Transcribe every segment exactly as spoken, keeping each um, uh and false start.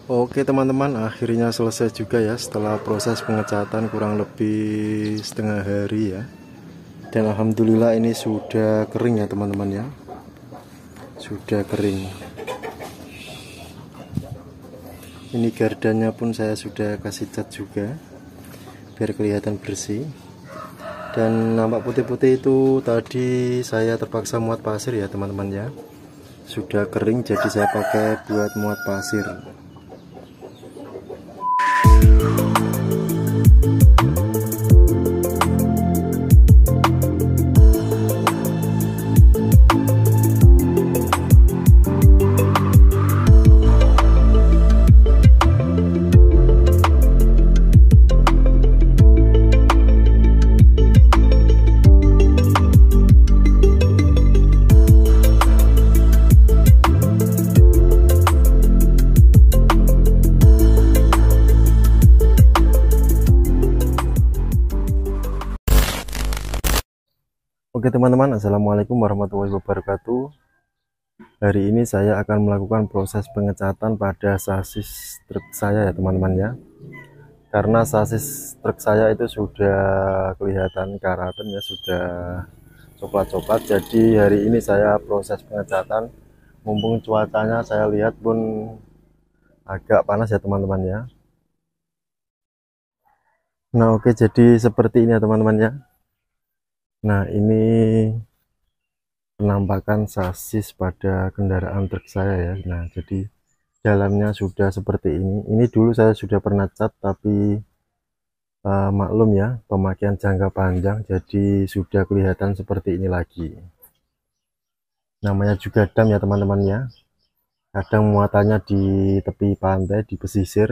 Oke teman-teman, akhirnya selesai juga ya setelah proses pengecatan kurang lebih setengah hari ya. Dan alhamdulillah ini sudah kering ya teman-teman ya. Sudah kering. Ini gardanya pun saya sudah kasih cat juga biar kelihatan bersih. Dan nampak putih-putih itu tadi saya terpaksa muat pasir ya teman-teman ya. Sudah kering jadi saya pakai buat muat pasir. Oke teman-teman, assalamualaikum warahmatullahi wabarakatuh. Hari ini saya akan melakukan proses pengecatan pada sasis truk saya ya teman-teman ya. Karena sasis truk saya itu sudah kelihatan karaten ya, sudah coklat-coklat. Jadi hari ini saya proses pengecatan. Mumpung cuacanya saya lihat pun agak panas ya teman-teman ya. Nah oke, jadi seperti ini ya teman-teman ya. Nah ini penampakan sasis pada kendaraan truk saya ya. Nah jadi dalamnya sudah seperti ini. Ini dulu saya sudah pernah cat tapi uh, maklum ya, pemakaian jangka panjang jadi sudah kelihatan seperti ini lagi. Namanya juga dam ya teman-teman ya. Kadang muatannya di tepi pantai, di pesisir.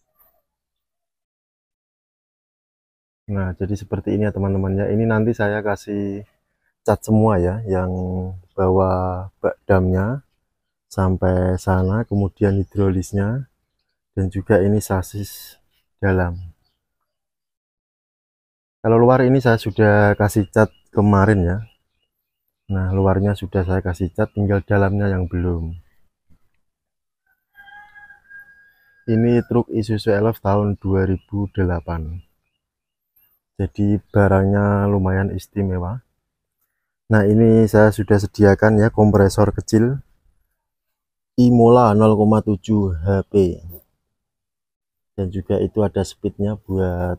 Nah jadi seperti ini ya teman-teman ya. Ini nanti saya kasih cat semua ya, yang bawa bak damnya sampai sana, kemudian hidrolisnya, dan juga ini sasis dalam. Kalau luar ini saya sudah kasih cat kemarin ya. Nah luarnya sudah saya kasih cat, tinggal dalamnya yang belum. Ini truk Isuzu Elf tahun dua ribu delapan. Jadi barangnya lumayan istimewa. Nah ini saya sudah sediakan ya kompresor kecil Imola nol koma tujuh H P. Dan juga itu ada speednya buat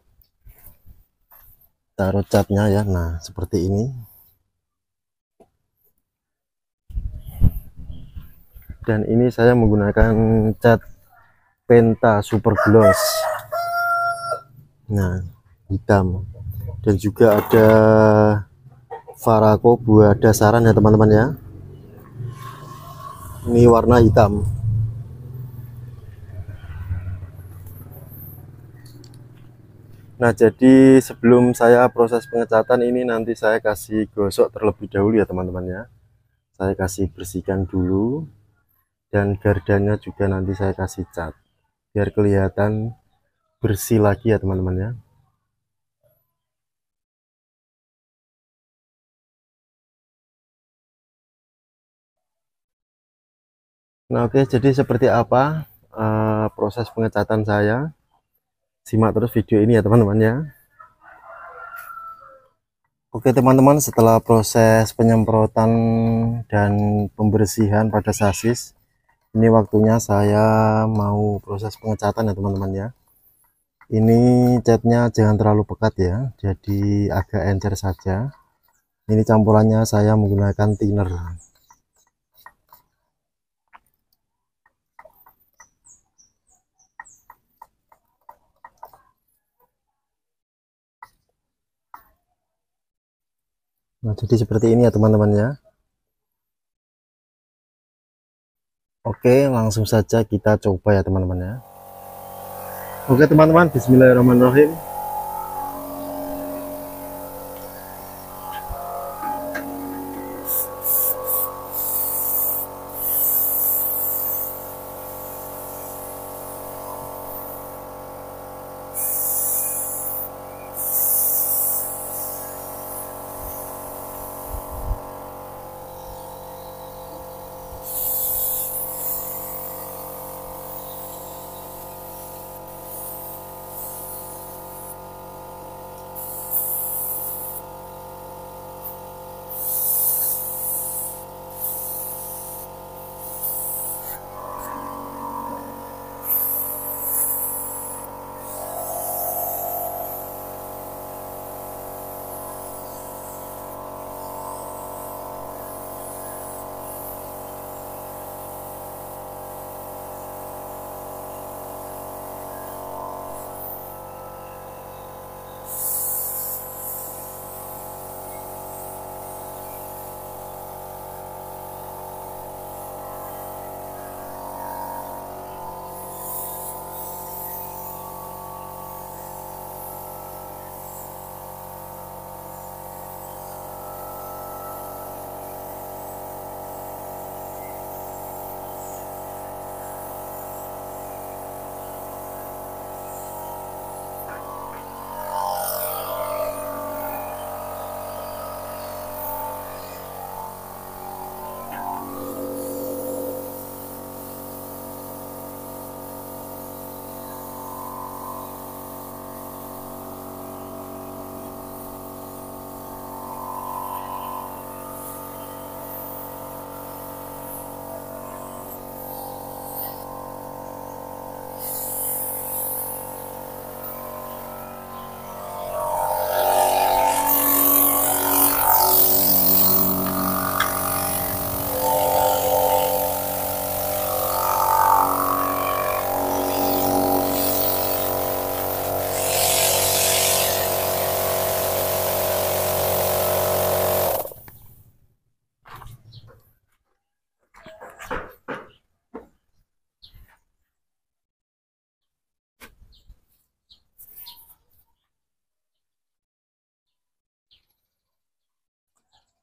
taruh catnya ya. Nah seperti ini. Dan ini saya menggunakan cat Penta Super Gloss, nah hitam, dan juga ada Varaco buat dasaran ya teman-teman ya. Ini warna hitam. Nah jadi sebelum saya proses pengecatan ini nanti saya kasih gosok terlebih dahulu ya teman-teman ya. Saya kasih bersihkan dulu, dan gardanya juga nanti saya kasih cat biar kelihatan bersih lagi ya teman-teman ya. Nah oke, jadi seperti apa uh, proses pengecatan saya. Simak terus video ini ya teman-teman ya. Oke teman-teman, setelah proses penyemprotan dan pembersihan pada sasis, ini waktunya saya mau proses pengecatan ya teman-teman ya. Ini catnya jangan terlalu pekat ya, jadi agak encer saja. Ini campurannya saya menggunakan thinner. Nah jadi seperti ini ya teman-teman ya. Oke, langsung saja kita coba ya teman-teman ya. Oke teman-teman, bismillahirrahmanirrahim.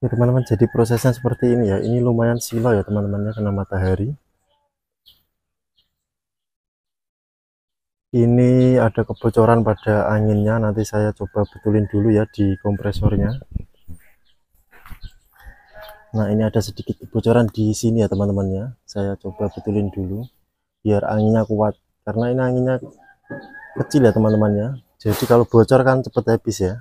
Ya teman-teman, jadi prosesnya seperti ini ya. Ini lumayan silau ya teman-teman ya, kena matahari. Ini ada kebocoran pada anginnya, nanti saya coba betulin dulu ya di kompresornya. Nah, ini ada sedikit kebocoran di sini ya teman-teman ya. Saya coba betulin dulu biar anginnya kuat, karena ini anginnya kecil ya teman-teman ya. Jadi kalau bocor kan cepet habis ya.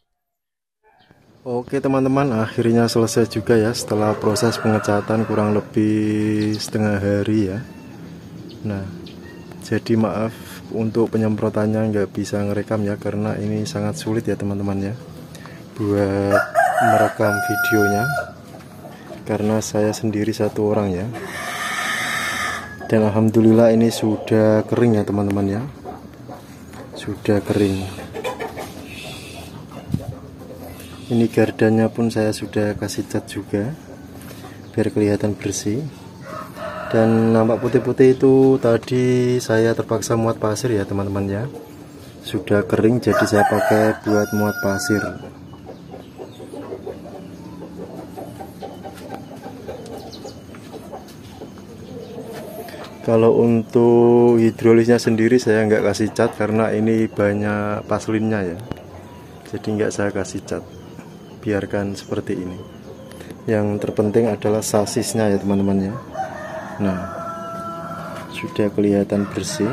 Oke teman-teman, akhirnya selesai juga ya setelah proses pengecatan kurang lebih setengah hari ya. Nah, jadi maaf untuk penyemprotannya nggak bisa ngerekam ya, karena ini sangat sulit ya teman-teman ya buat merekam videonya, karena saya sendiri satu orang ya. Dan alhamdulillah ini sudah kering ya teman-teman ya, sudah kering. Ini gardannya pun saya sudah kasih cat juga biar kelihatan bersih. Dan nampak putih-putih itu tadi saya terpaksa muat pasir ya teman-teman ya. Sudah kering jadi saya pakai buat muat pasir. Kalau untuk hidrolisnya sendiri saya nggak kasih cat karena ini banyak paslinnya ya. Jadi nggak saya kasih cat. Biarkan seperti ini. Yang terpenting adalah sasisnya ya teman-teman ya. Nah, sudah kelihatan bersih.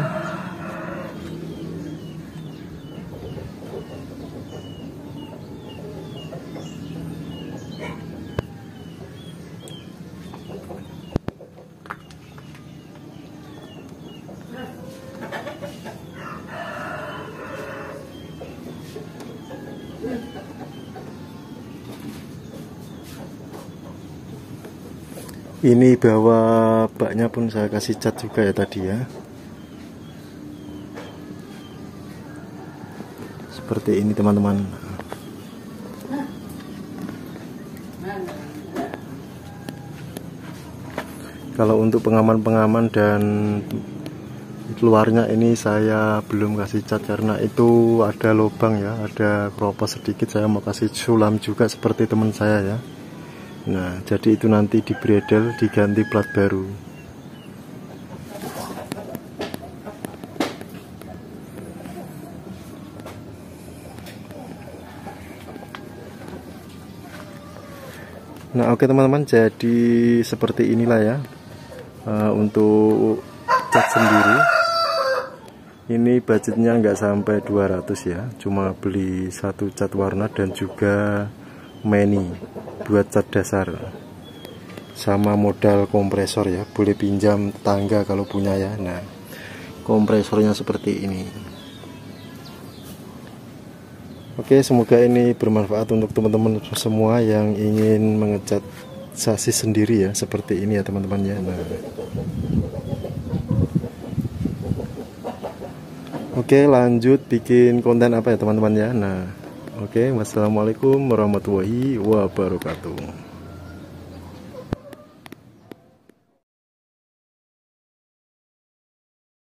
Ini bawah baknya pun saya kasih cat juga ya tadi ya. Seperti ini teman-teman. Kalau untuk pengaman-pengaman dan luarnya ini saya belum kasih cat karena itu ada lubang ya, ada keropos sedikit. Saya mau kasih sulam juga seperti teman saya ya. Nah, jadi itu nanti di bredel diganti plat baru. Nah, oke teman-teman, jadi seperti inilah ya uh, untuk cat sendiri. Ini budgetnya nggak sampai dua ratus ya, cuma beli satu cat warna dan juga mani buat cat dasar sama modal kompresor ya, boleh pinjam tetangga kalau punya ya. Nah, kompresornya seperti ini. Oke, semoga ini bermanfaat untuk teman-teman semua yang ingin mengecat sasis sendiri ya, seperti ini ya teman-teman ya. Nah, oke, lanjut bikin konten apa ya teman-teman ya. Nah, oke, wassalamualaikum warahmatullahi wabarakatuh.